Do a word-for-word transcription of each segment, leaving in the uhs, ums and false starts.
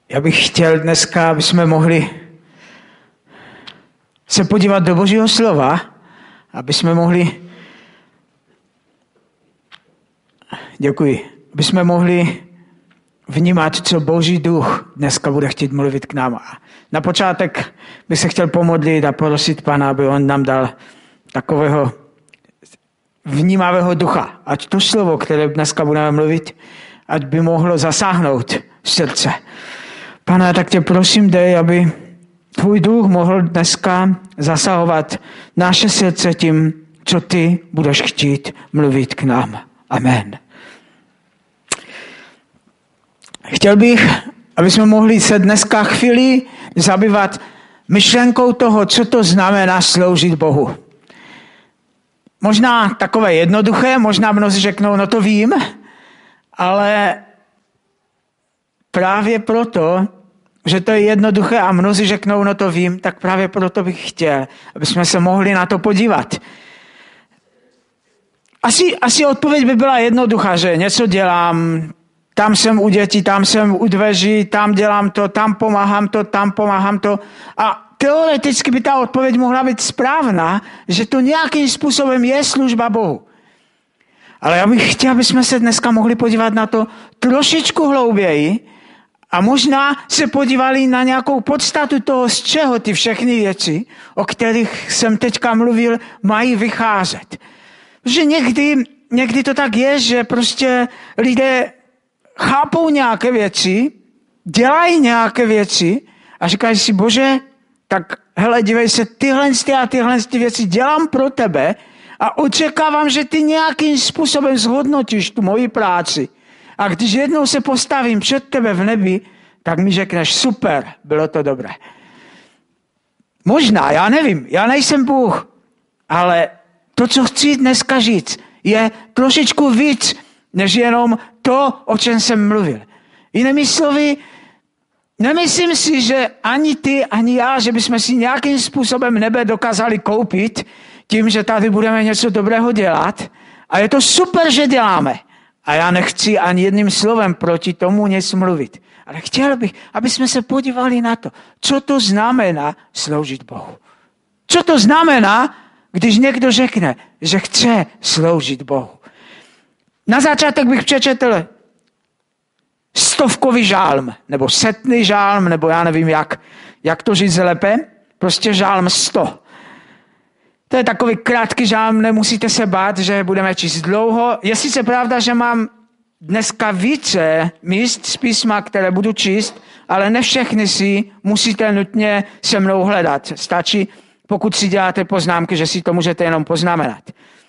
Já bych chtěl dneska, aby jsme mohli se podívat do Božího slova, aby jsme mohli, děkuji, aby jsme mohli vnímat, co Boží duch dneska bude chtít mluvit k nám. Na počátek bych se chtěl pomodlit a prosit Pana, aby on nám dal takového vnímavého ducha. Ať to slovo, které dneska budeme mluvit, ať by mohlo zasáhnout srdce. Pane, tak tě prosím, dej, aby tvůj duch mohl dneska zasahovat naše srdce tím, co ty budeš chtít mluvit k nám. Amen. Chtěl bych, aby jsme mohli se dneska chvíli zabývat myšlenkou toho, co to znamená sloužit Bohu. Možná takové jednoduché, možná mnozí řeknou, no to vím, ale právě proto, že to je jednoduché a mnozí řeknou, no to vím, tak právě proto bych chtěl, aby jsme se mohli na to podívat. Asi, asi odpověď by byla jednoduchá, že něco dělám, tam jsem u dětí, tam jsem u dveří, tam dělám to, tam pomáhám to, tam pomáhám to. A teoreticky by ta odpověď mohla být správná, že to nějakým způsobem je služba Bohu. Ale já bych chtěl, aby jsme se dneska mohli podívat na to trošičku hlouběji a možná se podívali na nějakou podstatu toho, z čeho ty všechny věci, o kterých jsem teďka mluvil, mají vycházet. Protože někdy, někdy to tak je, že prostě lidé chápou nějaké věci, dělají nějaké věci a říkají si, Bože, tak hele, dívej se, tyhle a tyhle věci dělám pro tebe a očekávám, že ty nějakým způsobem zhodnotíš tu moji práci. A když jednou se postavím před tebe v nebi, tak mi řekneš, super, bylo to dobré. Možná, já nevím, já nejsem Bůh, ale to, co chci dneska říct, je trošičku víc, než jenom to, o čem jsem mluvil. Jinými slovy, nemyslím si, že ani ty, ani já, že bychom si nějakým způsobem nebe dokázali koupit tím, že tady budeme něco dobrého dělat. A je to super, že děláme. A já nechci ani jedním slovem proti tomu nic mluvit. Ale chtěl bych, aby jsme se podívali na to, co to znamená sloužit Bohu. Co to znamená, když někdo řekne, že chce sloužit Bohu. Na začátek bych přečetl stovkový žálm, nebo setný žálm, nebo já nevím, jak, jak to říct lépe, prostě žálm sto. To je takový krátký žálm, nemusíte se bát, že budeme číst dlouho. Je sice pravda, že mám dneska více míst z písma, které budu číst, ale ne všechny si musíte nutně se mnou hledat. Stačí, pokud si děláte poznámky, že si to můžete jenom poznamenat.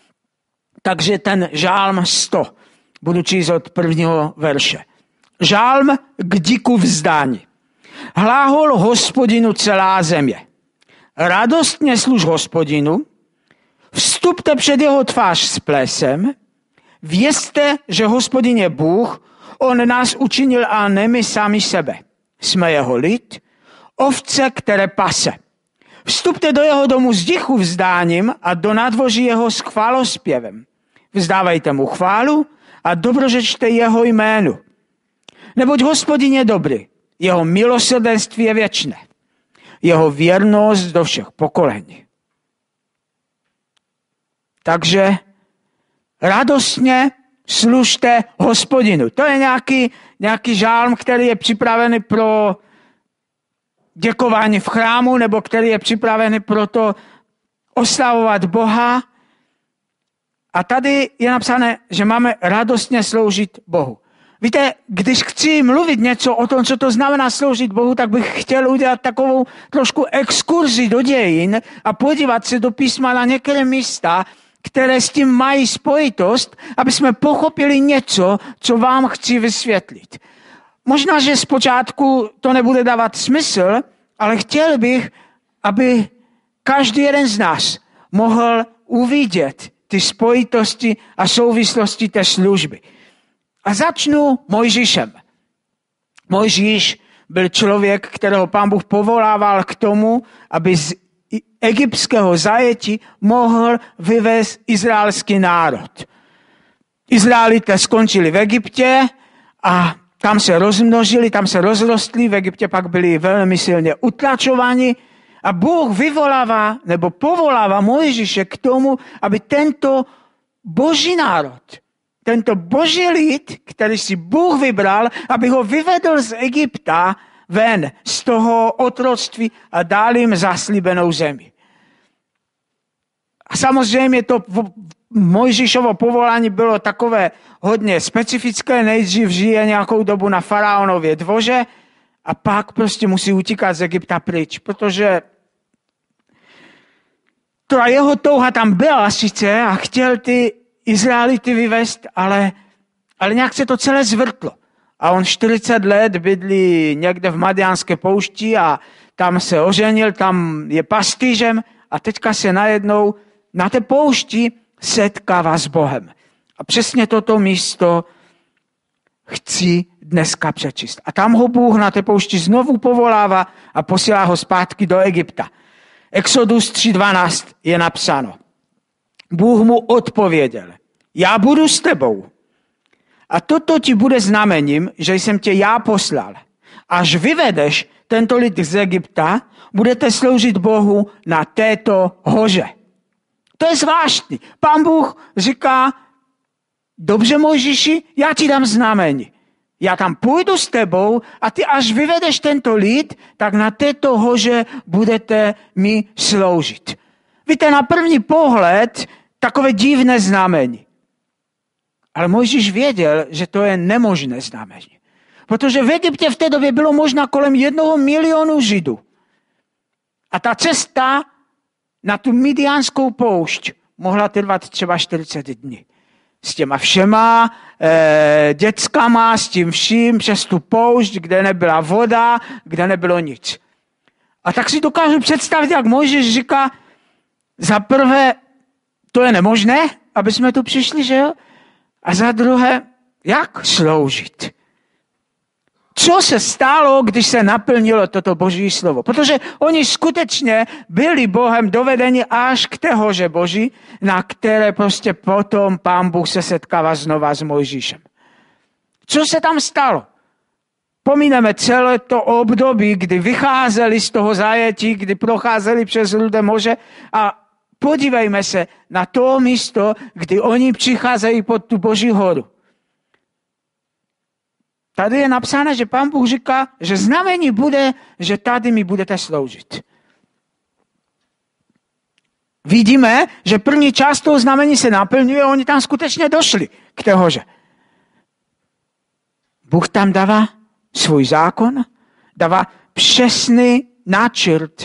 Takže ten žálm sto budu číst od prvního verše. Žálm k díku vzdání. Hláhol Hospodinu celá země. Radostně služ Hospodinu, vstupte před jeho tvář s plesem, vězte, že Hospodin je Bůh, on nás učinil a ne my sami sebe. Jsme jeho lid, ovce, které pase. Vstupte do jeho domu s díku vzdáním a do nádvoří jeho s chválospěvem. Vzdávejte mu chválu a dobrořečte jeho jménu. Neboť Hospodin je dobrý, jeho milosrdenství je věčné, jeho věrnost do všech pokolení. Takže radostně služte Hospodinu. To je nějaký, nějaký žálm, který je připravený pro děkování v chrámu, nebo který je připravený pro to oslavovat Boha. A tady je napsané, že máme radostně sloužit Bohu. Víte, když chci mluvit něco o tom, co to znamená sloužit Bohu, tak bych chtěl udělat takovou trošku exkurzi do dějin a podívat se do písma na některé místa, které s tím mají spojitost, aby jsme pochopili něco, co vám chci vysvětlit. Možná, že zpočátku to nebude dávat smysl, ale chtěl bych, aby každý jeden z nás mohl uvidět ty spojitosti a souvislosti té služby. A začnu Mojžíšem. Mojžíš byl člověk, kterého Pán Bůh povolával k tomu, aby z egyptského zajetí mohl vyvést izraelský národ. Izraelité skončili v Egyptě a tam se rozmnožili, tam se rozrostli, v Egyptě pak byli velmi silně utlačováni a Bůh vyvolává nebo povolává Mojžíše k tomu, aby tento boží národ, tento boží lid, který si Bůh vybral, aby ho vyvedl z Egypta ven, z toho otroctví a dal jim zaslíbenou zemi. A samozřejmě to Mojžíšovo povolání bylo takové hodně specifické, nejdřív žije nějakou dobu na faraonově dvoře a pak prostě musí utíkat z Egypta pryč, protože ta jeho touha tam byla sice a chtěl ty Izraelity vyvést, ale, ale nějak se to celé zvrtlo. A on čtyřicet let bydlí někde v Madiánské poušti a tam se oženil, tam je pastýřem a teďka se najednou na té poušti setkává s Bohem. A přesně toto místo chci dneska přečíst. A tam ho Bůh na té poušti znovu povolává a posílá ho zpátky do Egypta. Exodus tři dvanáct je napsáno. Bůh mu odpověděl, já budu s tebou. A toto ti bude znamením, že jsem tě já poslal. Až vyvedeš tento lid z Egypta, budete sloužit Bohu na této hoře. To je zvláštní. Pán Bůh říká, dobře Mojžíši, já ti dám znamení. Já tam půjdu s tebou a ty až vyvedeš tento lid, tak na této hoře budete mi sloužit. Víte, na první pohled takové divné znamení. Ale Mojžíš věděl, že to je nemožné znamení. Protože v Egyptě v té době bylo možná kolem jednoho milionu Židů. A ta cesta na tu Midianskou poušť mohla trvat třeba čtyřicet dní. S těma všema e, dětskama, s tím vším přes tu poušť, kde nebyla voda, kde nebylo nic. A tak si dokážu představit, jak Mojžíš říká, za prvé, to je nemožné, aby jsme tu přišli, že jo? A za druhé, jak sloužit? Co se stalo, když se naplnilo toto boží slovo? Protože oni skutečně byli Bohem dovedeni až k té hoře boží, na které prostě potom Pán Bůh se setkává znova s Mojžíšem. Co se tam stalo? Pomíneme celé to období, kdy vycházeli z toho zajetí, kdy procházeli přes Rudé moře a podívejme se na to místo, kdy oni přicházejí pod tu boží horu. Tady je napsáno, že Pán Bůh říká, že znamení bude, že tady mi budete sloužit. Vidíme, že první část toho znamení se naplňuje, oni tam skutečně došli k té hoře. Bůh tam dává svůj zákon, dává přesný náčrt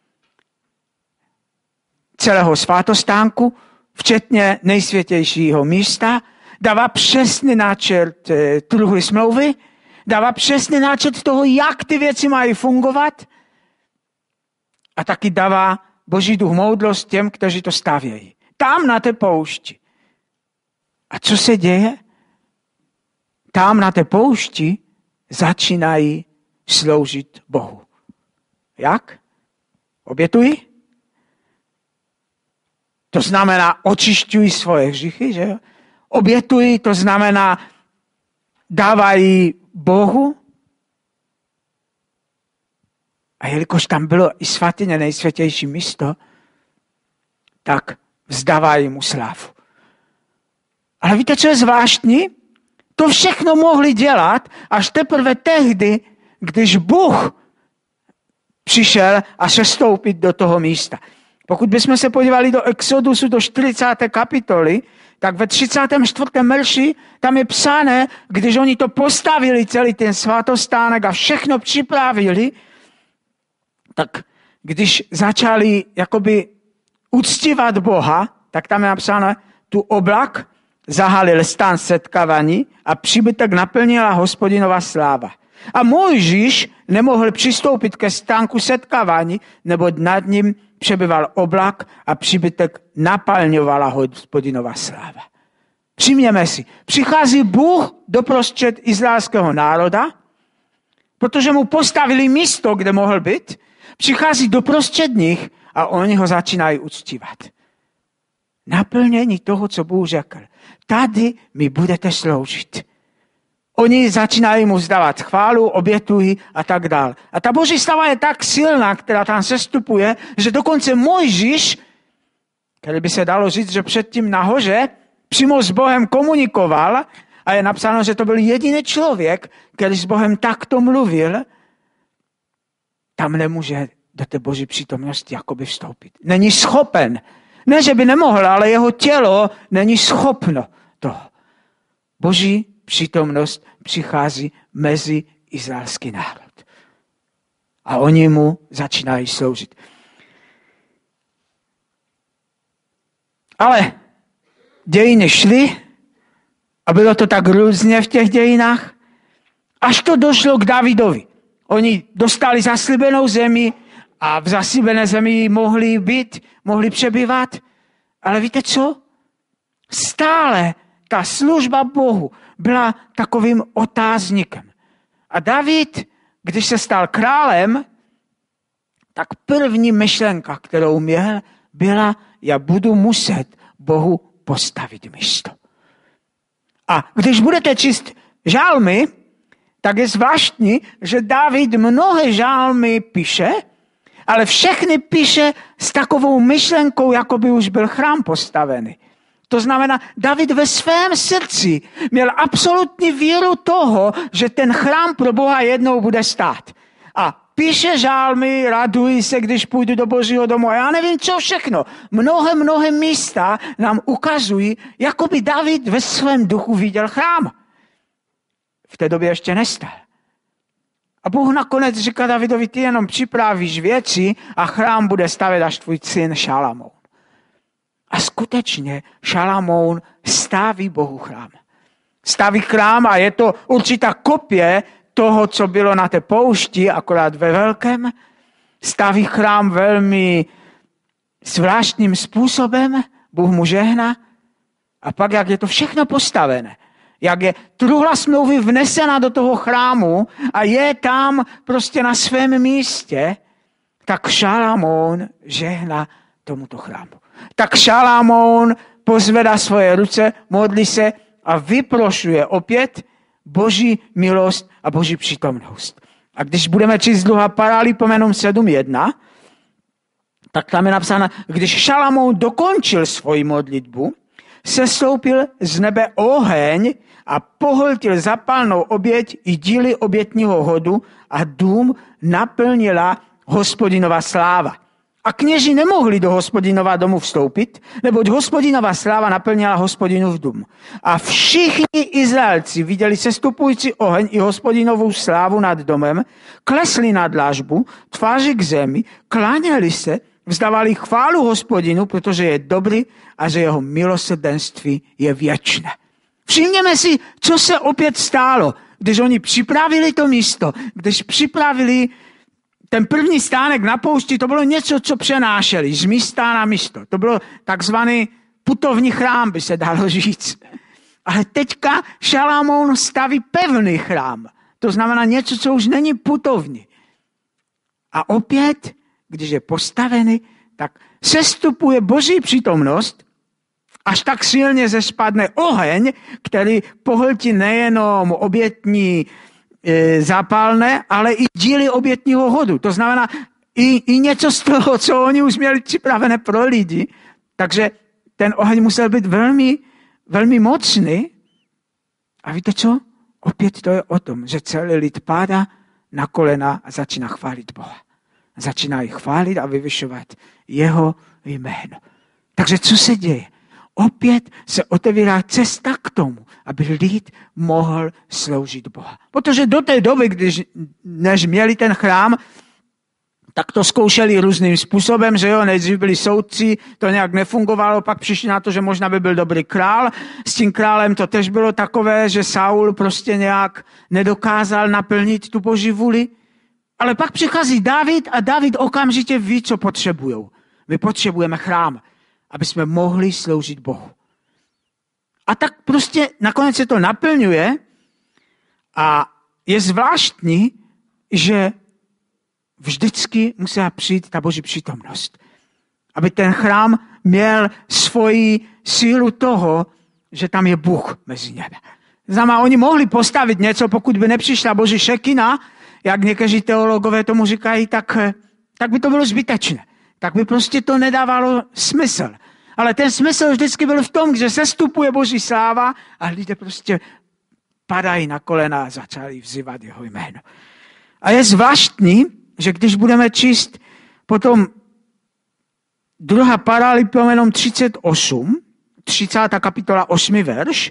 celého svátostánku, včetně nejsvětějšího místa, dává přesný náčrt e, truhly smlouvy, dává přesný náčrt toho, jak ty věci mají fungovat a taky dává Boží duch moudrost těm, kteří to stavějí. Tam na té poušti. A co se děje? Tam na té poušti začínají sloužit Bohu. Jak? Obětují? To znamená, očišťují svoje hříchy, že jo? Obětují, to znamená, dávají Bohu. A jelikož tam bylo i svatyně nejsvětější místo, tak vzdávají mu slávu. Ale víte, co je zvláštní? To všechno mohli dělat až teprve tehdy, když Bůh přišel a sestoupit do toho místa. Pokud bychom se podívali do Exodusu, do čtyřicáté kapitoly, tak ve třicátém čtvrtém verši tam je psané, když oni to postavili, celý ten svatostánek a všechno připravili, tak když začali jakoby uctívat Boha, tak tam je napsáno, tu oblak zahalil stan setkávání a příbytek naplnila Hospodinova sláva. A Mojžíš nemohl přistoupit ke stánku setkávání, nebo nad ním přebyval oblak a příbytek naplňovala Hospodinova sláva. Přijměme si, přichází Bůh doprostřed izraelského národa, protože mu postavili místo, kde mohl být, přichází doprostřed nich a oni ho začínají uctívat. Naplnění toho, co Bůh řekl. Tady mi budete sloužit. oni začínají mu vzdávat chválu, obětují a tak dál. A ta boží slava je tak silná, která tam sestupuje, že dokonce Mojžíš, který by se dalo říct, že předtím nahoře přímo s Bohem komunikoval, a je napsáno, že to byl jediný člověk, který s Bohem takto mluvil, tam nemůže do té boží přítomnosti jakoby vstoupit. Není schopen. Ne, že by nemohl, ale jeho tělo není schopno toho. Boží přítomnost přichází mezi izraelský národ. A oni mu začínají sloužit. Ale dějiny šly a bylo to tak různě v těch dějinách, až to došlo k Davidovi. Oni dostali zaslíbenou zemi a v zaslíbené zemi mohli být, mohli přebývat. Ale víte co? Stále ta služba Bohu byla takovým otázníkem. A David, když se stal králem, tak první myšlenka, kterou měl, byla, já budu muset Bohu postavit místo. A když budete číst žálmy, tak je zvláštní, že David mnohé žálmy píše, ale všechny píše s takovou myšlenkou, jako by už byl chrám postavený. To znamená, David ve svém srdci měl absolutní víru toho, že ten chrám pro Boha jednou bude stát. A píše žálmy, raduji se, když půjdu do Božího domu. A já nevím, co všechno. Mnohé, mnohé místa nám ukazují, jako by David ve svém duchu viděl chrám. V té době ještě nestal. A Bůh nakonec říká Davidovi, ty jenom připravíš věci a chrám bude stavět až tvůj syn Šalamoun. A skutečně Šalamoun staví Bohu chrám. Staví chrám a je to určitá kopie toho, co bylo na té poušti, akorát ve velkém. Staví chrám velmi zvláštním způsobem, Bůh mu žehná. A pak, jak je to všechno postavené, jak je truhla smlouvy vnesena do toho chrámu a je tam prostě na svém místě, tak Šalamoun žehná tomuto chrámu. Tak Šalamoun pozvedá svoje ruce, modlí se a vyprošuje opět Boží milost a Boží přítomnost. A když budeme číst druhá Paralipomenom sedm jedna, tak tam je napsáno, když Šalamoun dokončil svoji modlitbu, sestoupil z nebe oheň a pohltil zapalnou oběť i díly obětního hodu a dům naplnila Hospodinova sláva. A kněži nemohli do Hospodinova domu vstoupit, neboť Hospodinova sláva naplnila Hospodinův dům. A všichni Izraelci viděli sestupující oheň i Hospodinovou slávu nad domem, klesli na dlažbu, tváři k zemi, kláněli se, vzdávali chválu Hospodinu, protože je dobrý a že jeho milosrdenství je věčné. Všimněme si, co se opět stálo, když oni připravili to místo, když připravili ten první stánek na poušti, to bylo něco, co přenášeli z místa na místo. To bylo takzvaný putovní chrám, by se dalo říct. Ale teďka Šalamoun staví pevný chrám. To znamená něco, co už není putovní. A opět, když je postavený, tak sestupuje Boží přítomnost, až tak silně zespadne oheň, který pohltí nejenom obětní e, zápalné, ale i díly obětního hodu. To znamená i, i něco z toho, co oni už měli připravené pro lidi. Takže ten oheň musel být velmi, velmi mocný. A víte co? Opět to je o tom, že celý lid padá na kolena a začíná chválit Boha. Začínají chválit a vyvyšovat jeho jméno. Takže co se děje? Opět se otevírá cesta k tomu, aby lid mohl sloužit Boha. Protože do té doby, když než měli ten chrám, tak to zkoušeli různým způsobem, že jo, nejdřív byli soudci, to nějak nefungovalo, pak přišli na to, že možná by byl dobrý král. S tím králem to tež bylo takové, že Saul prostě nějak nedokázal naplnit tu Boží vůli. Ale pak přichází David a David okamžitě ví, co potřebujou. My potřebujeme chrám, aby jsme mohli sloužit Bohu. A tak prostě nakonec se to naplňuje a je zvláštní, že vždycky musela přijít ta Boží přítomnost. Aby ten chrám měl svoji sílu toho, že tam je Bůh mezi nimi. Znamená, oni mohli postavit něco, pokud by nepřišla Boží šekina, jak někteří teologové tomu říkají, tak, tak by to bylo zbytečné. Tak by prostě to nedávalo smysl. Ale ten smysl vždycky byl v tom, že sestupuje Boží sláva a lidé prostě padají na kolena a začali vzývat jeho jméno. A je zvláštní, že když budeme číst potom druhá Paralipomenom třicet osm, třicátá kapitola osmý verš,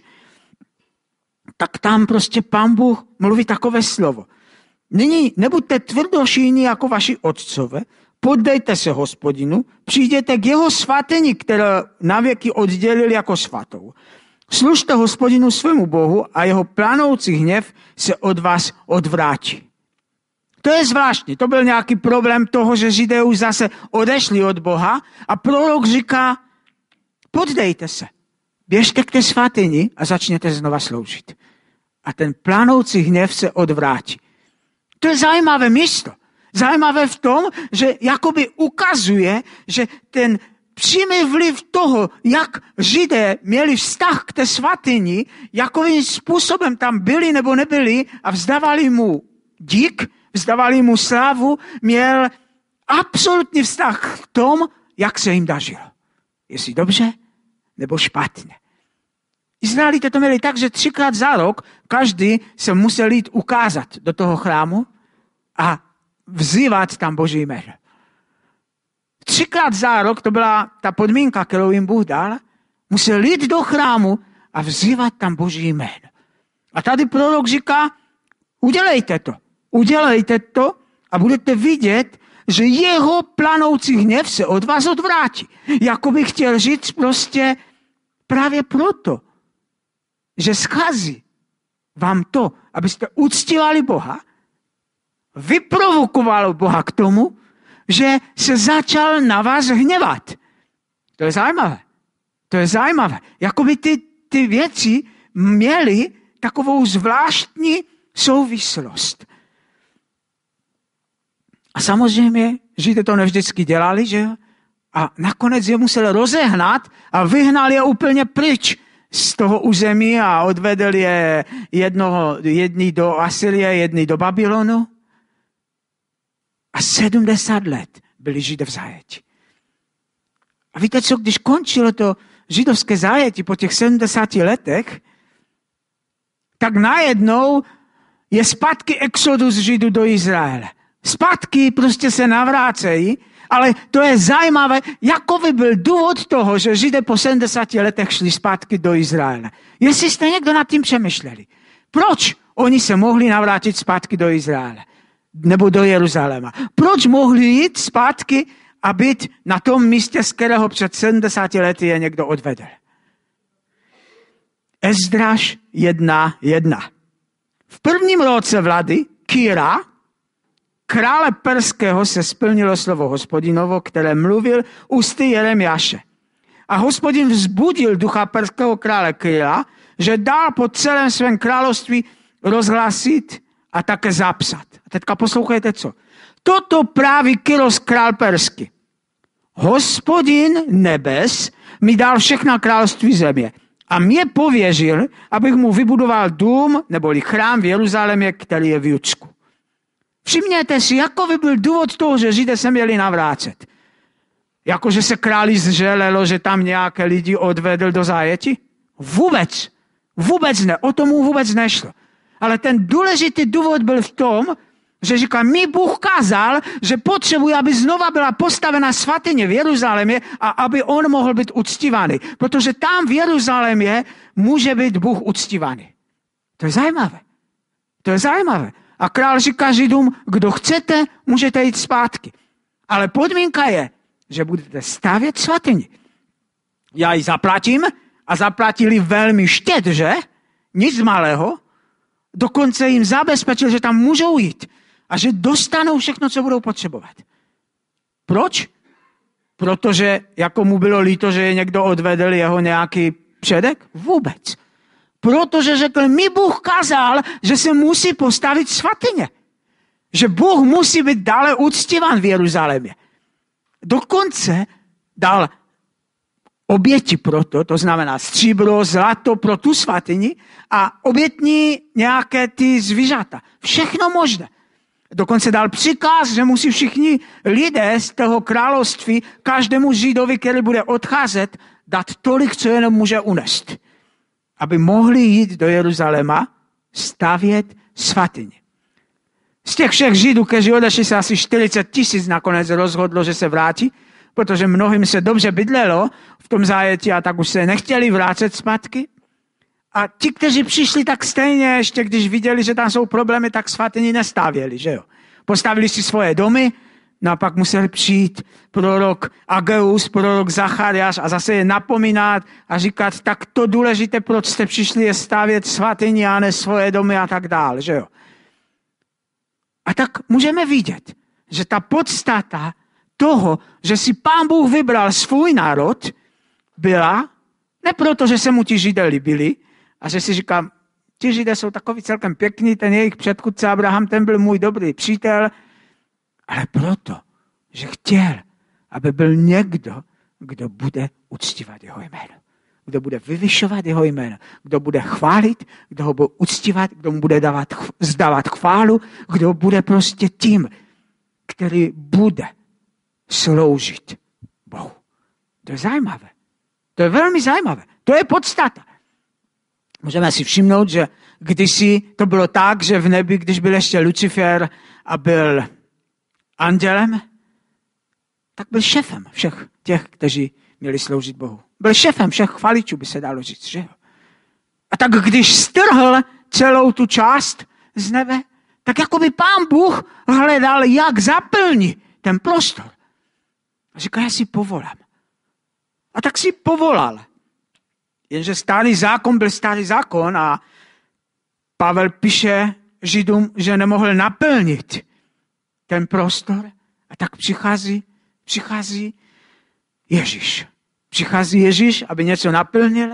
tak tam prostě Pán Bůh mluví takové slovo. Nyní nebuďte tvrdošíjní jako vaši otcové, poddejte se Hospodinu, přijděte k jeho svatyni, kterou navěky oddělil jako svatou. Služte Hospodinu svému Bohu a jeho planoucí hněv se od vás odvrátí. To je zvláštní. To byl nějaký problém toho, že Židé už zase odešli od Boha a prorok říká, poddejte se, běžte k té svatyni a začněte znova sloužit. A ten planoucí hněv se odvrátí. To je zajímavé místo. Zajímavé v tom, že jakoby ukazuje, že ten přímý vliv toho, jak Židé měli vztah k té svatyni, jakým způsobem tam byli nebo nebyli a vzdávali mu dík, vzdávali mu slávu, měl absolutní vztah k tom, jak se jim dařilo. Jestli dobře, nebo špatně. Izraelité to měli tak, že třikrát za rok každý se musel jít ukázat do toho chrámu a vzývat tam Boží jméno. Třikrát za rok, to byla ta podmínka, kterou jim Bůh dal, musel jít do chrámu a vzývat tam Boží jméno. A tady prorok říká, udělejte to. Udělejte to a budete vidět, že jeho planoucí hněv se od vás odvrátí. Jako bych chtěl říct prostě právě proto, že schází vám to, abyste uctívali Boha, vyprovokovalo Boha k tomu, že se začal na vás hněvat. To je zajímavé. To je zajímavé. Jakoby ty, ty věci měly takovou zvláštní souvislost. A samozřejmě Židé to nevždycky dělali, že jo? A nakonec je musel rozehnat a vyhnal je úplně pryč z toho území a odvedl je jednoho, jedný do Asyrie, jedný do Babylonu. A sedmdesát let byli Židé v zajetí. A víte co, když končilo to židovské zajetí po těch sedmdesáti letech, tak najednou je zpátky exodus Židů do Izraele. Zpátky prostě se navrácejí, ale to je zajímavé, jakový byl důvod toho, že Židé po sedmdesáti letech šli zpátky do Izraele. Jestli jste někdo nad tím přemýšleli. Proč oni se mohli navrátit zpátky do Izraele? Nebo do Jeruzaléma. Proč mohli jít zpátky a být na tom místě, z kterého před sedmdesáti lety je někdo odvedl? Ezdraž jedna jedna. V prvním roce vlády Kýra, krále perského, se splnilo slovo Hospodinovo, které mluvil ústy Jeremiáše. A Hospodin vzbudil ducha perského krále Kýra, že dal po celém svém království rozhlásit a také zapsat. A teďka poslouchejte co. Toto praví Kyros král perský. Hospodin nebes mi dal všechna království země a mě pověřil, abych mu vybudoval dům neboli chrám v Jeruzalémě, který je v Judsku. Všimněte si, jakový byl důvod toho, že Židé se měli navrátit. Jakože se králi zželelo, že tam nějaké lidi odvedl do zajetí? Vůbec. Vůbec ne. O tomu vůbec nešlo. Ale ten důležitý důvod byl v tom, že říká, mi Bůh kázal, že potřebuje, aby znova byla postavena svatyně v Jeruzalémě a aby on mohl být uctívaný. Protože tam v Jeruzalémě může být Bůh uctívaný. To je zajímavé. To je zajímavé. A král říká Židům, kdo chcete, můžete jít zpátky. Ale podmínka je, že budete stavět svatyni. Já ji zaplatím a zaplatili velmi štědře, nic malého, dokonce jim zabezpečil, že tam můžou jít a že dostanou všechno, co budou potřebovat. Proč? Protože jako mu bylo líto, že je někdo odvedl jeho nějaký předek? Vůbec. Protože řekl, mi Bůh kázal, že se musí postavit svatyně. Že Bůh musí být dále uctívan v Jeruzalémě. Dokonce dal oběti pro to, to znamená stříbro, zlato pro tu svatyni a obětní nějaké ty zvířata. Všechno možné. Dokonce dal příkaz, že musí všichni lidé z toho království každému Židovi, který bude odcházet, dát tolik, co jenom může unést. Aby mohli jít do Jeruzaléma stavět svatyni. Z těch všech Židů, kteří odešli, se asi čtyřicet tisíc nakonec rozhodlo, že se vrátí, protože mnohým se dobře bydlelo v tom zajetí a tak už se nechtěli vrátit zpátky. A ti, kteří přišli, tak stejně, ještě když viděli, že tam jsou problémy, tak svatyni nestavěli, že jo. Postavili si svoje domy, no a pak museli přijít prorok Ageus, prorok Zachariáš a zase je napomínat a říkat, tak to důležité, proč jste přišli, je stavět svatyni a ne svoje domy a tak dále, že jo. A tak můžeme vidět, že ta podstata toho, že si Pán Bůh vybral svůj národ, byla ne proto, že se mu ti Židé líbili a že si říkám, ti Židé jsou takový celkem pěkný, ten jejich předchůdce Abraham, ten byl můj dobrý přítel, ale proto, že chtěl, aby byl někdo, kdo bude uctívat jeho jméno. Kdo bude vyvyšovat jeho jméno, kdo bude chválit, kdo ho bude uctívat, kdo mu bude dávat, zdávat chválu, kdo bude prostě tím, který bude sloužit Bohu. To je zajímavé. To je velmi zajímavé. To je podstata. Můžeme si všimnout, že kdysi to bylo tak, že v nebi, když byl ještě Lucifer a byl andělem, tak byl šéfem všech těch, kteří měli sloužit Bohu. Byl šéfem všech chvaličů, by se dalo říct, že jo. A tak když strhl celou tu část z nebe, tak jako by Pán Bůh hledal, jak zaplní ten prostor. A říká, já si povolám. A tak si povolal. Jenže starý zákon byl starý zákon a Pavel píše Židům, že nemohl naplnit ten prostor. A tak přichází, přichází Ježíš. Přichází Ježíš, aby něco naplnil.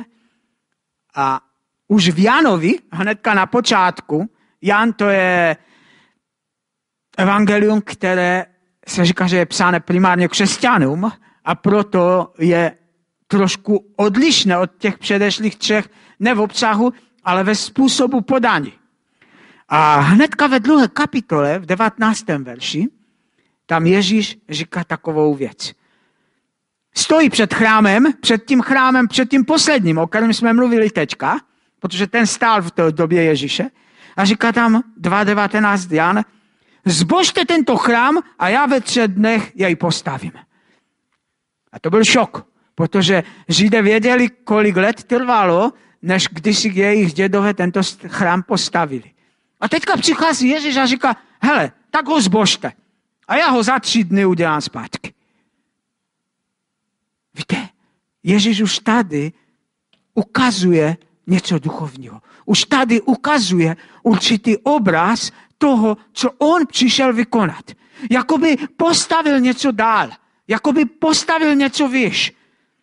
A už v Janovi, hnedka na počátku, Jan to je evangelium, které se říká, že je psáno primárně křesťanům a proto je trošku odlišné od těch předešlých třech, ne v obsahu, ale ve způsobu podání. A hnedka ve druhé kapitole, v devatenáctém verši, tam Ježíš říká takovou věc. Stojí před chrámem, před tím chrámem, před tím posledním, o kterém jsme mluvili teďka, protože ten stál v té době Ježíše, a říká tam dva devatenáct Jan, zbožte tento chrám a já ve třech dnech jej postavím. A to byl šok, protože Židé věděli, kolik let trvalo, než když si jejich dědové tento chrám postavili. A teďka přichází Ježíš a říká, hele, tak ho zbožte. A já ho za tři dny udělám zpátky. Víte, Ježíš už tady ukazuje něco duchovního. Už tady ukazuje určitý obraz toho, co on přišel vykonat. Jakoby postavil něco dál. Jakoby postavil něco výš.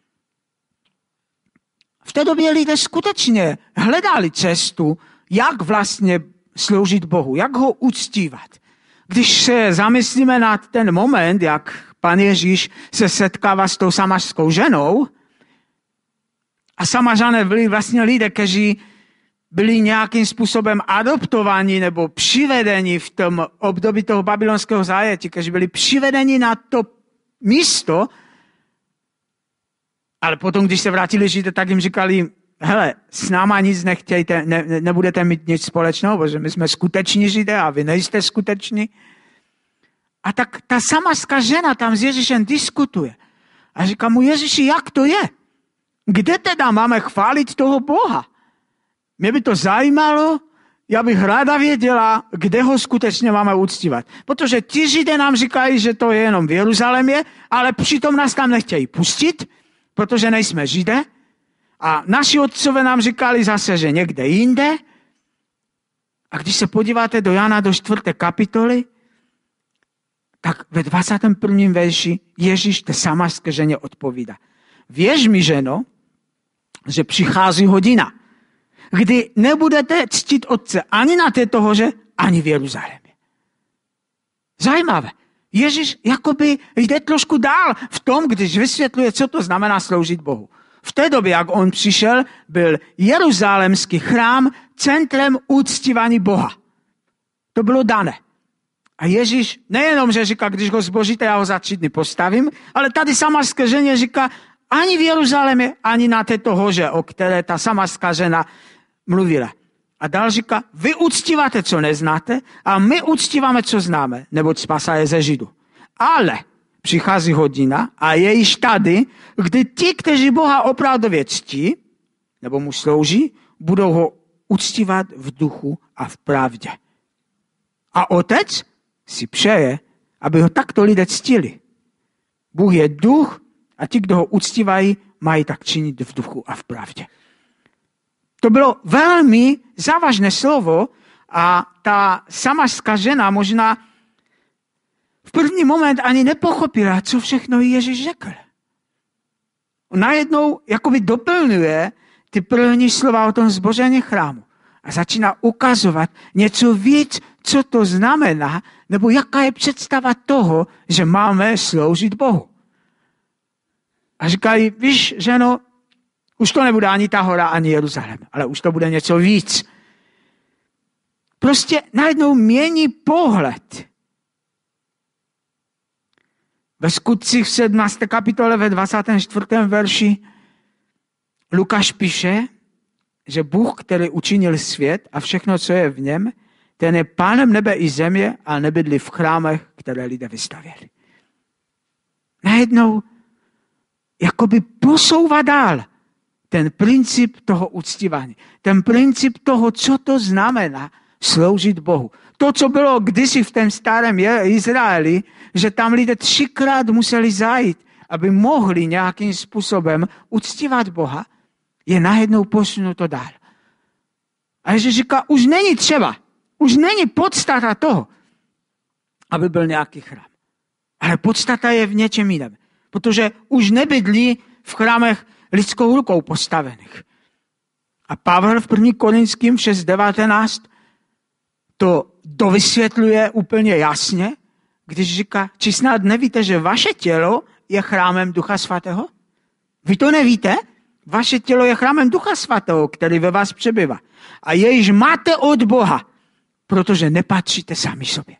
V té době lidé skutečně hledali cestu, jak vlastně sloužit Bohu, jak ho uctívat. Když se zamyslíme nad ten moment, jak Pan Ježíš se setkává s tou samařskou ženou, a Samařané byli vlastně lidé, kteří byli nějakým způsobem adoptovaní nebo přivedeni v tom období toho babylonského zajetí, kteří byli přivedeni na to místo, ale potom, když se vrátili Židé, tak jim říkali, hele, s náma nic nechtějte, ne, ne, nebudete mít nic společného, protože my jsme skuteční Židé a vy nejste skuteční. A tak ta samařská žena tam s Ježíšem diskutuje. A říká mu, Ježíši, jak to je? Kde teda máme chválit toho Boha? Mě by to zajímalo, já bych ráda věděla, kde ho skutečně máme uctívat. Protože ti Židé nám říkají, že to je jenom v Jeruzalémě, ale přitom nás tam nechtějí pustit, protože nejsme Židé. A naši otcové nám říkali zase, že někde jinde. A když se podíváte do Jana do čtvrté kapitoly, tak ve dvacátém prvním verši Ježíš té samařské ženě odpovídá. Věř mi, ženo, že přichází hodina, kdy nebudete ctít Otce ani na této hoře, ani v Jeruzalémě. Zajímavé. Ježíš jakoby jde trošku dál v tom, když vysvětluje, co to znamená sloužit Bohu. v té době, jak on přišel, byl jeruzalémský chrám centrem uctívání Boha. To bylo dané. A Ježíš nejenom, že říká, když ho zbožíte, já ho za tři dny postavím, ale tady samarská ženě říká, ani v Jeruzalémě, ani na této hoře, o které ta samarská žena mluvila. A dál říká, vy uctíváte, co neznáte, a my uctíváme, co známe, neboť spása je ze Židů. Ale přichází hodina a je již tady, kdy ti, kteří Boha opravdově ctí, nebo mu slouží, budou ho uctívat v duchu a v pravdě. A Otec si přeje, aby ho takto lidé ctili. Bůh je duch a ti, kdo ho uctívají, mají tak činit v duchu a v pravdě. To bylo velmi závažné slovo a ta samarská žena možná v první moment ani nepochopila, co všechno Ježíš řekl. Najednou jakoby doplňuje ty první slova o tom zboření chrámu a začíná ukazovat něco víc, co to znamená, nebo jaká je představa toho, že máme sloužit Bohu. A říkají, víš, ženo, už to nebude ani ta hora, ani Jeruzalém, ale už to bude něco víc. Prostě najednou mění pohled. Ve Skutcích v sedmnácté kapitole ve dvacátém čtvrtém verši Lukáš píše, že Bůh, který učinil svět a všechno, co je v něm, ten je pánem nebe i země a nebydlí v chrámech, které lidé vystavěli. Najednou jakoby posouvá dál ten princip toho uctívání. Ten princip toho, co to znamená sloužit Bohu. To, co bylo kdysi v tom starém Izraeli, že tam lidé třikrát museli zajít, aby mohli nějakým způsobem uctívat Boha, je najednou posunuto dál. A Ježíš říká, už není třeba, už není podstata toho, aby byl nějaký chrám. Ale podstata je v něčem jiném. Protože už nebydlí v chrámech lidskou rukou postavených. A Pavel v první Korinským šest devatenáct to dovysvětluje úplně jasně, když říká, či snad nevíte, že vaše tělo je chrámem Ducha Svatého? Vy to nevíte? Vaše tělo je chrámem Ducha Svatého, který ve vás přebývá. A jejíž máte od Boha, protože nepatříte sami sobě.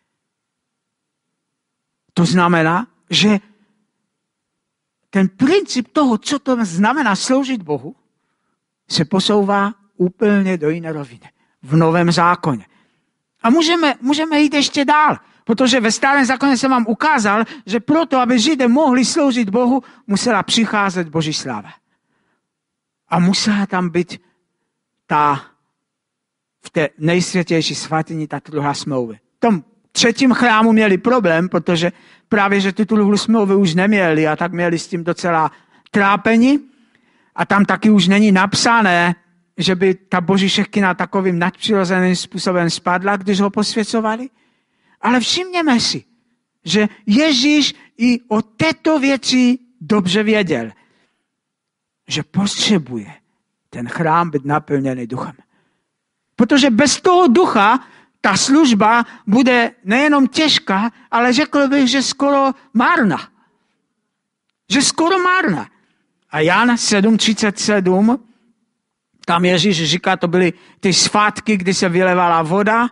To znamená, že ten princip toho, co to znamená sloužit Bohu, se posouvá úplně do jiné roviny. V Novém zákoně. A můžeme, můžeme jít ještě dál, protože ve Starém zákoně jsem vám ukázal, že proto, aby Židé mohli sloužit Bohu, musela přicházet Boží sláva. A musela tam být ta, v té nejsvětější svatyni ta druhá smlouvy. V tom třetím chrámu měli problém, protože právě, že tu druhou smlouvu už neměli a tak měli s tím docela trápení. A tam taky už není napsané, že by ta Boží šekina takovým nadpřirozeným způsobem spadla, když ho posvěcovali. Ale všimněme si, že Ježíš i o této věci dobře věděl, že potřebuje ten chrám být naplněný duchem. Protože bez toho ducha ta služba bude nejenom těžká, ale řekl bych, že skoro márna. Že skoro márna. A Jan sedm třicet sedm, tam Ježíš říká, to byly ty svátky, kdy se vylevala voda.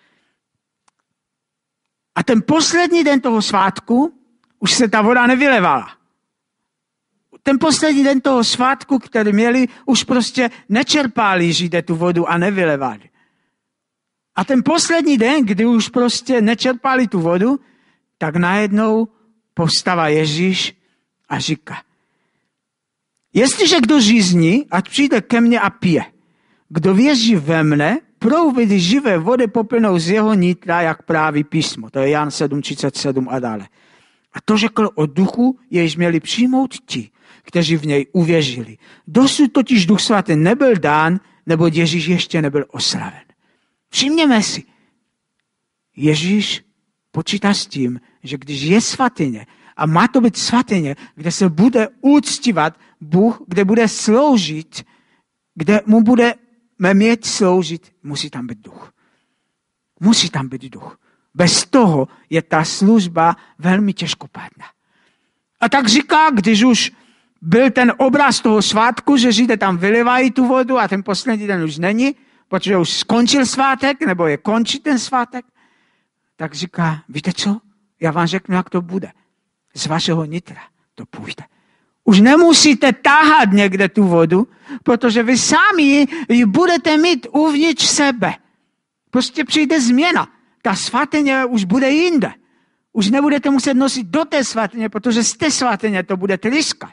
A ten poslední den toho svátku už se ta voda nevylevala. Ten poslední den toho svátku, který měli, už prostě nečerpali Židé tu vodu a nevylevali. A ten poslední den, kdy už prostě nečerpali tu vodu, tak najednou povstává Ježíš a říká, jestliže kdo žízní, ať přijde ke mně a pije. Kdo věří ve mne, proudy živé vody poplynou z jeho nitra, jak práví písmo. To je Jan sedm třicet sedm a dále. A to řekl o duchu, jež měli přijmout ti, kteří v něj uvěřili. Dosud totiž Duch Svatý nebyl dán, neboť Ježíš ještě nebyl oslaven. Všimněme si, Ježíš počítá s tím, že když je svatyně, a má to být svatyně, kde se bude uctívat Bůh, kde bude sloužit, kde mu budeme mít sloužit, musí tam být duch. Musí tam být duch. Bez toho je ta služba velmi těžkopádná. A tak říká, když už byl ten obraz toho svátku, že Židé tam vylivají tu vodu a ten poslední den už není, protože už skončil svátek, nebo je končí ten svátek, tak říká, víte co, já vám řeknu, jak to bude. Z vašeho nitra to půjde. Už nemusíte táhat někde tu vodu, protože vy sami ji budete mít uvnitř sebe. Prostě přijde změna. Ta svatyně už bude jinde. Už nebudete muset nosit do té svatyně, protože z té svatyně to bude tryskat.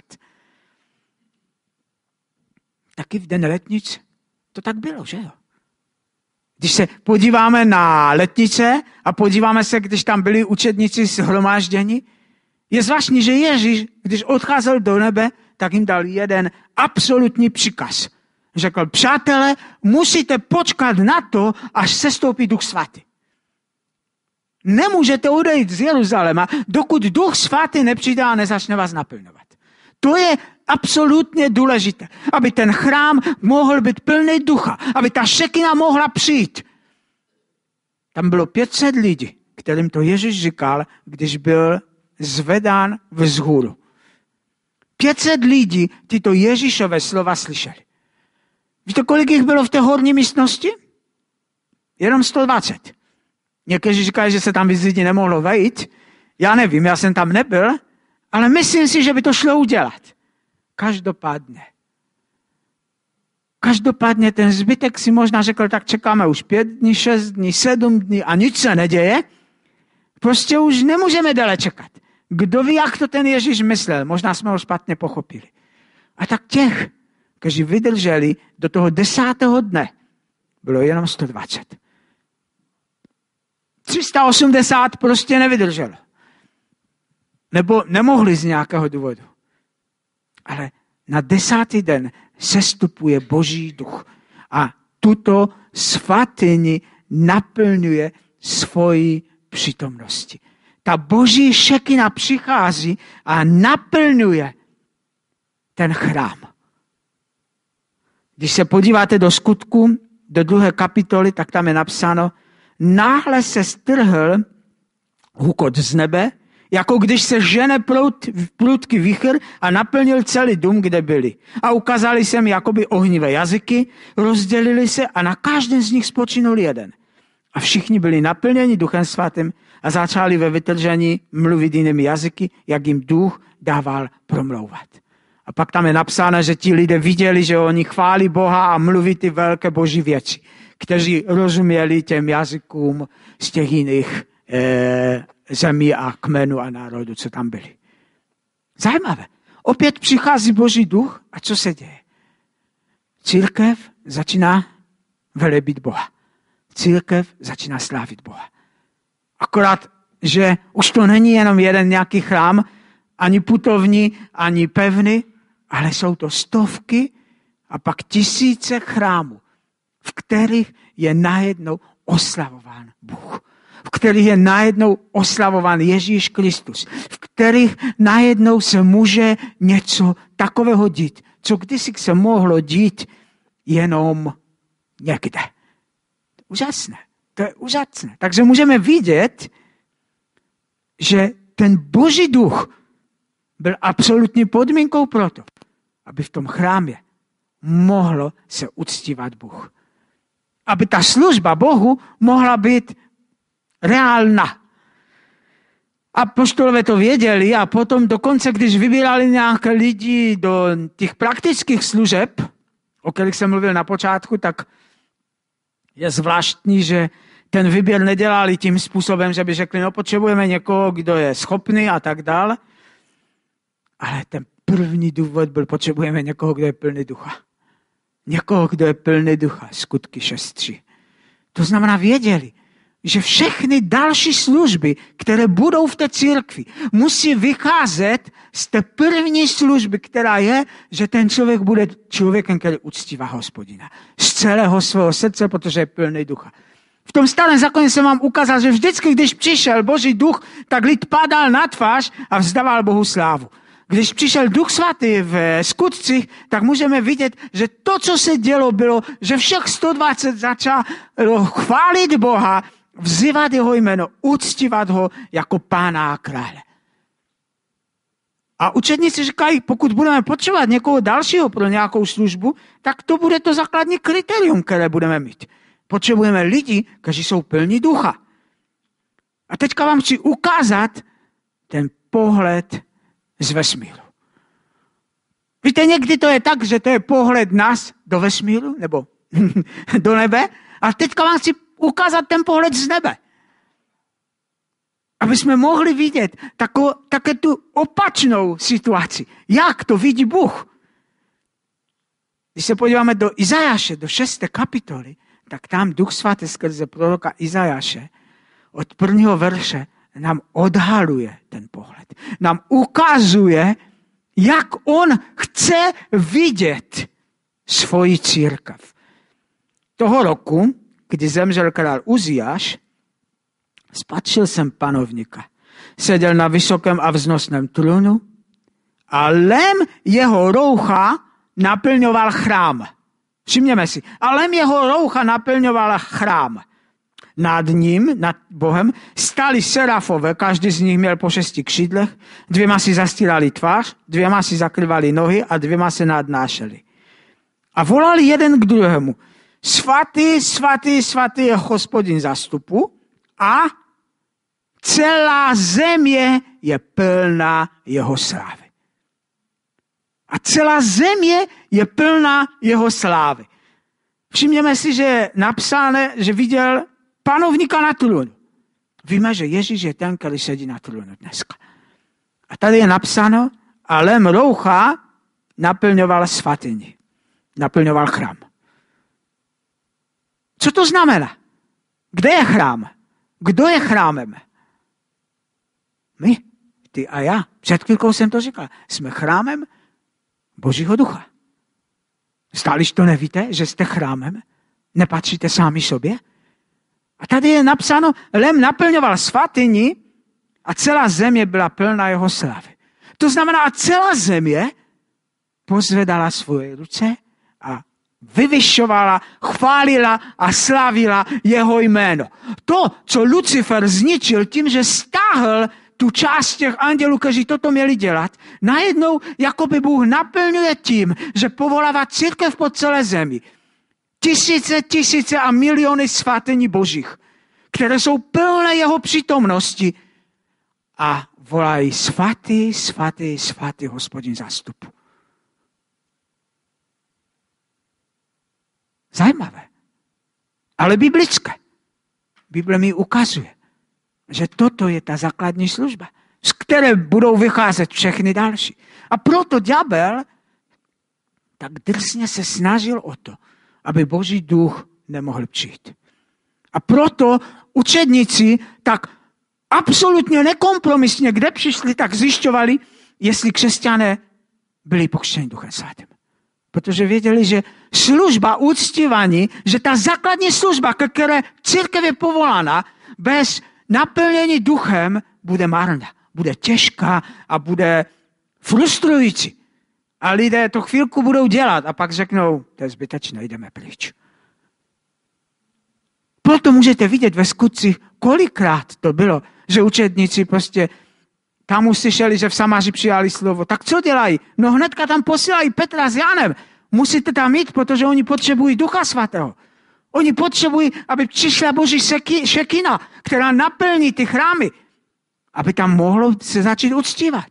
Taky v den letnice to tak bylo, že jo? Když se podíváme na letnice a podíváme se, když tam byli učedníci shromážděni, je zvláštní, že Ježíš, když odcházel do nebe, tak jim dal jeden absolutní příkaz. Řekl, přátelé, musíte počkat na to, až sestoupí Duch Svatý. Nemůžete odejít z Jeruzaléma, dokud Duch Svatý nepřijde a nezačne vás naplňovat. To je absolutně důležité, aby ten chrám mohl být plný ducha, aby ta šekina mohla přijít. Tam bylo pět set lidí, kterým to Ježíš říkal, když byl zvedán vzhůru. pět set lidí tyto Ježíšové slova slyšeli. Víte, kolik jich bylo v té horní místnosti? Jenom sto dvacet. Někteří říkají, že se tam víc lidí nemohlo vejít. Já nevím, já jsem tam nebyl, ale myslím si, že by to šlo udělat. Každopádně. Každopádně ten zbytek si možná řekl, tak čekáme už pět dní, šest dní, sedm dní a nic se neděje. Prostě už nemůžeme déle čekat. Kdo ví, jak to ten Ježíš myslel? Možná jsme ho špatně pochopili. A tak těch, kteří vydrželi do toho desátého dne, bylo jenom sto dvacet. tři sta osmdesát prostě nevydrželo. Nebo nemohli z nějakého důvodu. Ale na desátý den sestupuje Boží duch a tuto svatyni naplňuje svoji přítomnosti. Ta Boží šekina přichází a naplňuje ten chrám. Když se podíváte do Skutku, do druhé kapitoly, tak tam je napsáno, náhle se strhl hukot z nebe, jako když se žene prout, prudký vichr a naplnil celý dům, kde byli. A ukázali se mi jakoby ohnivé jazyky, rozdělili se a na každém z nich spočinul jeden. A všichni byli naplněni Duchem Svatým a začali ve vytržení mluvit jinými jazyky, jak jim duch dával promlouvat. A pak tam je napsáno, že ti lidé viděli, že oni chválí Boha a mluví ty velké boží věci, kteří rozuměli těm jazykům z těch jiných eh, zemí a kmenů a národů, co tam byli. Zajímavé. Opět přichází Boží duch a co se děje? Církev začíná velebit Boha. Církev začíná slávit Boha. Akorát, že už to není jenom jeden nějaký chrám, ani putovní, ani pevný, ale jsou to stovky a pak tisíce chrámů, v kterých je najednou oslavován Bůh. V kterých je najednou oslavován Ježíš Kristus. V kterých najednou se může něco takového dít, co kdysi se mohlo dít jenom někde. Úžasné. To je úžasné. Takže můžeme vidět, že ten Boží duch byl absolutní podmínkou pro to, aby v tom chrámě mohlo se uctívat Bůh. Aby ta služba Bohu mohla být reálna. Apoštolové to věděli a potom dokonce, když vybírali nějaké lidi do těch praktických služeb, o kterých jsem mluvil na počátku, tak je zvláštní, že ten výběr nedělali tím způsobem, že by řekli, no potřebujeme někoho, kdo je schopný a tak dále. Ale ten první důvod byl, potřebujeme někoho, kdo je plný ducha. Někoho, kdo je plný ducha. Skutky šest tři. To znamená, věděli, že všechny další služby, které budou v té církvi, musí vycházet z té první služby, která je, že ten člověk bude člověkem, který uctívá Hospodina. Z celého svého srdce, protože je plný ducha. V tom starém zákoně jsem vám ukázal, že vždycky, když přišel Boží duch, tak lid padal na tvář a vzdával Bohu slávu. Když přišel Duch Svatý v Skutcích, tak můžeme vidět, že to, co se dělo, bylo, že všech sto dvacet začalo chválit Boha, vzývat jeho jméno, uctívat ho jako pána a krále. A učedníci říkají, pokud budeme potřebovat někoho dalšího pro nějakou službu, tak to bude to základní kritérium, které budeme mít. Potřebujeme lidi, kteří jsou plní ducha. A teďka vám chci ukázat ten pohled z vesmíru. Víte, někdy to je tak, že to je pohled nás do vesmíru, nebo do nebe, a teďka vám chci ukázat ten pohled z nebe. Aby jsme mohli vidět tako, také tu opačnou situaci. Jak to vidí Bůh? Když se podíváme do Izajáše, do šesté kapitoly, tak tam Duch Svatý skrze proroka Izajáše od prvního verše nám odhaluje ten pohled. Nám ukazuje, jak on chce vidět svoji církev. Toho roku, kdy zemřel král Uziáš, spatřil jsem panovníka. Seděl na vysokém a vznosném trůnu a lem jeho roucha naplňoval chrám. Všimněme si. A lem jeho roucha naplňoval chrám. Nad ním, nad Bohem, stáli serafové, každý z nich měl po šesti křídlech, dvěma si zastírali tvář, dvěma si zakrývali nohy a dvěma se nadnášeli. A volali jeden k druhému. Svatý, svatý, svatý je Hospodin zástupu a celá země je plná jeho slávy. A celá země je plná jeho slávy. Všimněme si, že je napsáno, že viděl panovníka na trůnu. Víme, že Ježíš je ten, který sedí na trůnu dneska. A tady je napsáno, a lem roucha naplňoval svatyni. Naplňoval chrám. Co to znamená? Kde je chrám? Kdo je chrámem? My, ty a já. Před chvilkou jsem to říkal. Jsme chrámem Božího ducha. Stáliž to nevíte, že jste chrámem? Nepatříte sami sobě? A tady je napsáno, lem naplňoval svatyni a celá země byla plná jeho slávy. To znamená, a celá země pozvedala svoje ruce a vyvyšovala, chválila a slavila jeho jméno. To, co Lucifer zničil tím, že stáhl tu část těch andělů, kteří toto měli dělat, najednou jakoby Bůh naplňuje tím, že povolává církev po celé zemi. Tisíce, tisíce a miliony svatyní božích, které jsou plné jeho přítomnosti a volají svatý, svatý, svatý Hospodin zástupu. Zajímavé, ale biblické. Bible mi ukazuje, že toto je ta základní služba, z které budou vycházet všechny další. A proto ďábel tak drsně se snažil o to, aby Boží duch nemohl přijít. A proto učedníci tak absolutně nekompromisně, kde přišli, tak zjišťovali, jestli křesťané byli pokřtěni Duchem Svatým. Protože věděli, že služba uctívání, že ta základní služba, ke které církev je povolána, bez naplnění duchem bude marná, bude těžká a bude frustrující. A lidé to chvilku budou dělat a pak řeknou, to je zbytečné, jdeme pryč. Proto můžete vidět ve skutcích, kolikrát to bylo, že učedníci prostě tam uslyšeli, že v Samáři přijali slovo. Tak co dělají? No hnedka tam posílají Petra s Janem. Musíte tam jít, protože oni potřebují Ducha Svatého. Oni potřebují, aby přišla Boží šekina, která naplní ty chrámy, aby tam mohlo se začít uctívat.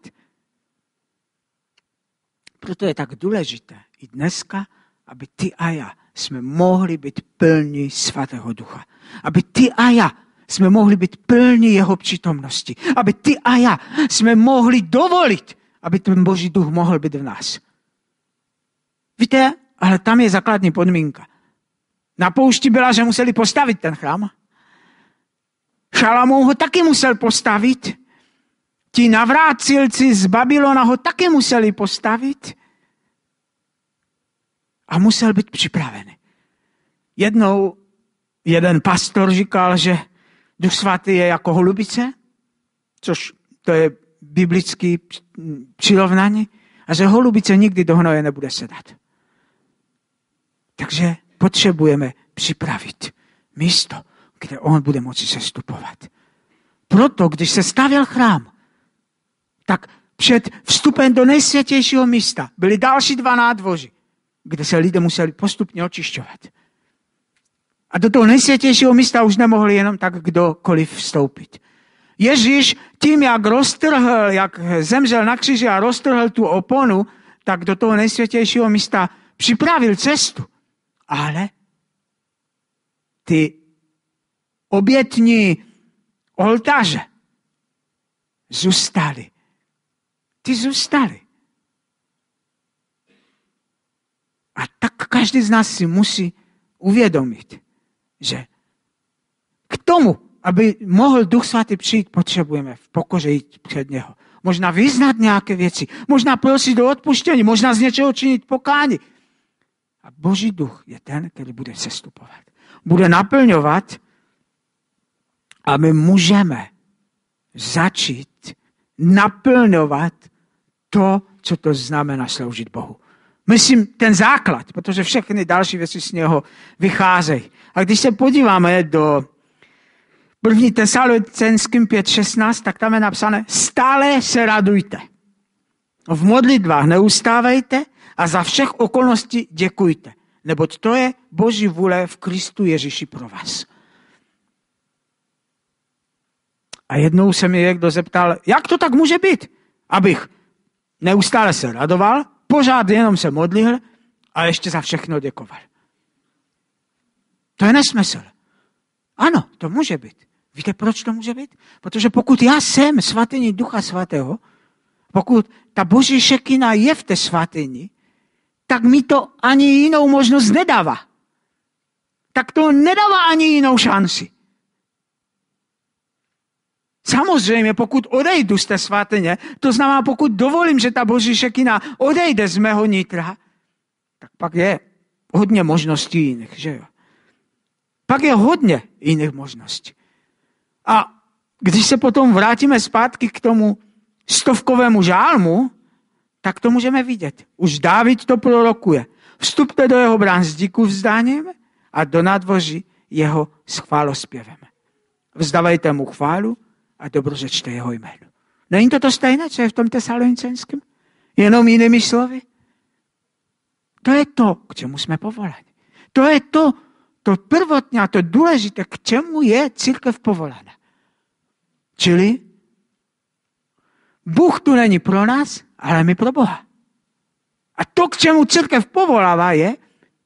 Proto je tak důležité i dneska, aby ty a já jsme mohli být plní Svatého Ducha. Aby ty a já jsme mohli být plní jeho přítomnosti. Aby ty a já jsme mohli dovolit, aby ten Boží duch mohl být v nás. Víte, ale tam je základní podmínka. Na poušti byla, že museli postavit ten chrám. Šalamoun ho taky musel postavit. Ti navrátilci z Babylona ho taky museli postavit. A musel být připravený. Jednou jeden pastor říkal, že Duch Svatý je jako holubice, což to je biblický přirovnání, a že holubice nikdy do hnoje nebude sedat. Takže potřebujeme připravit místo, kde on bude moci sestupovat. Proto, když se stavěl chrám, tak před vstupem do nejsvětějšího místa byly další dva nádvoří, kde se lidé museli postupně očišťovat. A do toho nejsvětějšího místa už nemohli jenom tak kdokoliv vstoupit. Ježíš tím, jak roztrhl, jak zemřel na kříži a roztrhl tu oponu, tak do toho nejsvětějšího místa připravil cestu. Ale ty obětní oltáře zůstaly. Ty zůstaly. A tak každý z nás si musí uvědomit, že k tomu, aby mohl Duch Svatý přijít, potřebujeme v pokoře jít před něho. Možná vyznat nějaké věci, možná prosit o odpuštění, možná z něčeho činit pokání. A Boží duch je ten, který bude sestupovat. Bude naplňovat a my můžeme začít naplňovat to, co to znamená sloužit Bohu. Myslím, ten základ, protože všechny další věci z něho vycházejí. A když se podíváme do první Tesalonickým pět šestnáct, tak tam je napsané, stále se radujte. V modlitbách neustávejte a za všech okolností děkujte. Neboť to je Boží vůle v Kristu Ježíši pro vás. A jednou se mi někdo zeptal, jak to tak může být, abych neustále se radoval, pořád jenom se modlil a ještě za všechno děkoval. To je nesmysl. Ano, to může být. Víte, proč to může být? Protože pokud já jsem svatyní Ducha Svatého, pokud ta Boží šekina je v té svatyni, tak mi to ani jinou možnost nedává. Tak to nedává ani jinou šanci. Samozřejmě, pokud odejdu z té svatyně, to znamená, pokud dovolím, že ta Boží šekina odejde z mého nitra, tak pak je hodně možností jiných, že jo? Pak je hodně jiných možností. A když se potom vrátíme zpátky k tomu stovkovému žálmu, tak to můžeme vidět. Už Dávid to prorokuje. Vstupte do jeho brán s díku vzdáním a do nádvoří jeho s chválospěvem. Vzdávejte mu chválu a dobrořečte jeho jménu. Není to to stejné, co je v tom Tesalonickém? Jenom jinými slovy? To je to, k čemu jsme povoláni. To je to, to prvotně a to důležité, k čemu je církev povolána. Čili Bůh tu není pro nás, ale my pro Boha. A to, k čemu církev povolává, je,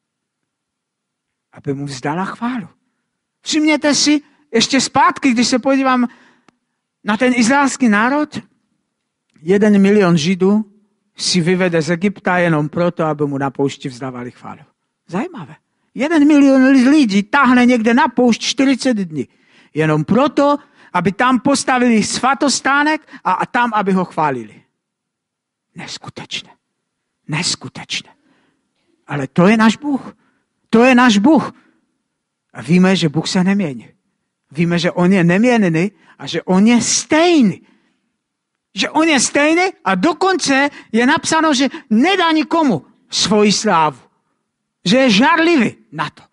aby mu vzdala chválu. Všimněte si, ještě zpátky, když se podívám na ten izraelský národ, jeden milion Židů si vyvede z Egypta jenom proto, aby mu na poušti vzdávali chválu. Zajímavé. Jeden milion lidí táhne někde na poušť čtyřicet dní. Jenom proto, aby tam postavili svatostánek a, a tam, aby ho chválili. Neskutečné. Neskutečné. Ale to je náš Bůh. To je náš Bůh. A víme, že Bůh se nemění. Víme, že on je neměnný a že on je stejný. Že on je stejný a dokonce je napsáno, že nedá nikomu svoji slávu. Že je žárlivý na to.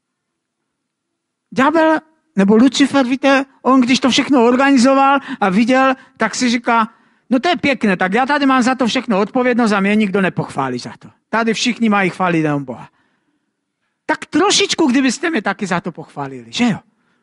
Ďábel nebo Lucifer, víte, on když to všechno organizoval a viděl, tak si říká, no to je pěkné, tak já tady mám za to všechno odpovědnost a mě nikdo nepochválí za to. Tady všichni mají chválit jenom Boha. Tak trošičku, kdybyste mě taky za to pochválili, že jo?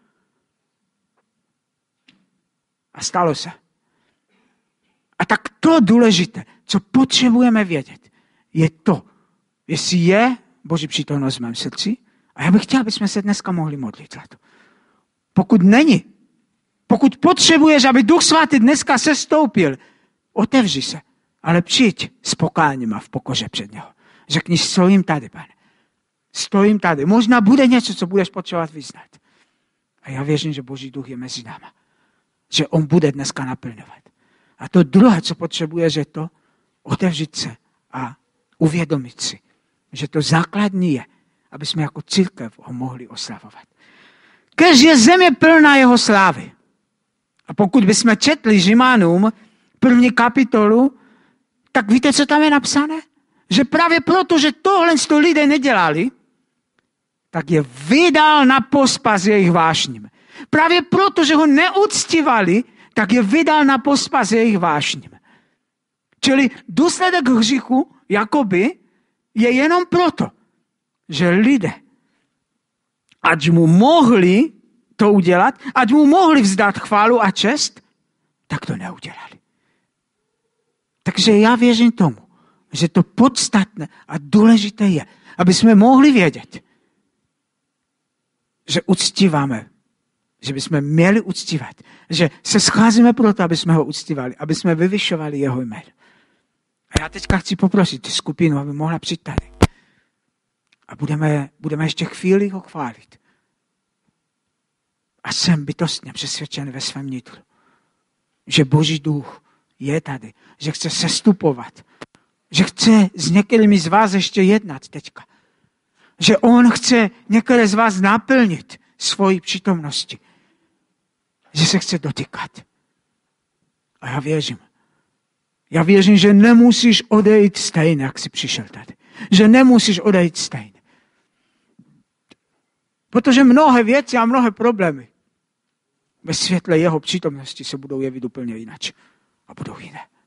A stalo se. A tak to důležité, co potřebujeme vědět, je to, jestli je Boží přítomnost v mém srdci. A já bych chtěl, aby jsme se dneska mohli modlit za to. Pokud není, pokud potřebuješ, aby Duch Svatý dneska sestoupil, otevři se, ale přijď s pokáním a v pokoře před něho. Řekni, stojím tady, Pane. Stojím tady. Možná bude něco, co budeš potřebovat vyznat. A já věřím, že Boží duch je mezi náma. Že on bude dneska naplňovat. A to druhé, co potřebuješ, je to otevřít se a uvědomit si, že to základní je, aby jsme jako církev ho mohli oslavovat. Kež je země plná jeho slávy. A pokud bychom četli Římanům první kapitolu, tak víte, co tam je napsané? Že právě proto, že tohle to lidé nedělali, tak je vydal na pospas jejich vášním. Právě proto, že ho neuctívali, tak je vydal na pospas jejich vášním. Čili důsledek hříchu jakoby je jenom proto, že lidé, ať mu mohli to udělat, ať mu mohli vzdát chválu a čest, tak to neudělali. Takže já věřím tomu, že to podstatné a důležité je, aby jsme mohli vědět, že uctíváme, že bychom měli uctívat, že se scházíme proto, aby jsme ho uctívali, aby jsme vyvyšovali jeho jméno. A já teďka chci poprosit skupinu, aby mohla přijít tady. A budeme, budeme ještě chvíli ho chválit. A jsem bytostně přesvědčen ve svém nitru, že Boží duch je tady, že chce sestupovat, že chce s některými z vás ještě jednat teďka. Že on chce některé z vás naplnit svojí přítomnosti. Že se chce dotýkat. A já věřím. Já věřím, že nemusíš odejít stejně, jak jsi přišel tady. Že nemusíš odejít stejně. Protože mnohé věci a mnohé problémy ve světle jeho přítomnosti se budou jevit úplně jinak. A budou jiné.